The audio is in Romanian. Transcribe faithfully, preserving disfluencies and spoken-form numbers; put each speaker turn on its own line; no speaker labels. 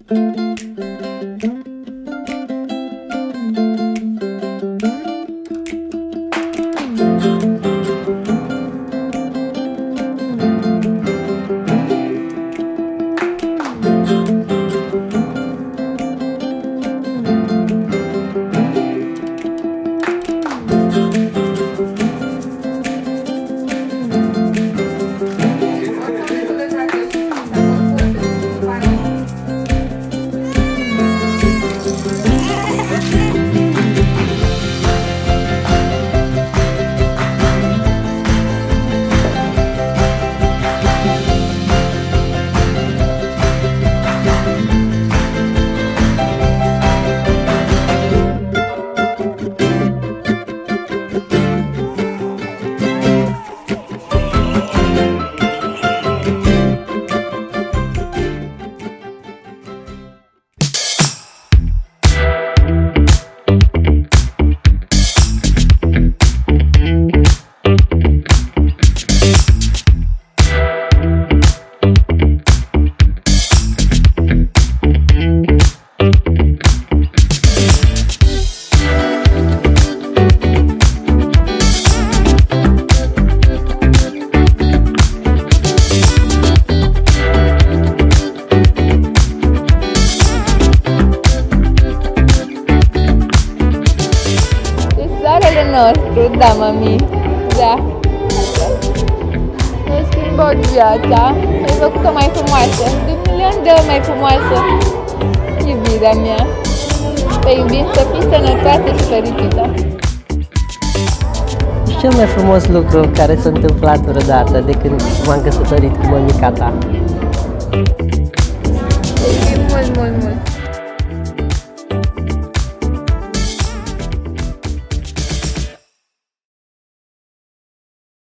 nostru, da, mami, da. Ne-ai schimbat viața, ai făcut-o mai frumoasă, de un milion de ori mai frumoasă, iubirea mea. Te iubim să fii sănătoasă și fericită.
Cel mai frumos lucru care s-a întâmplat vreodată de când m-am căsătorit cu mămica ta.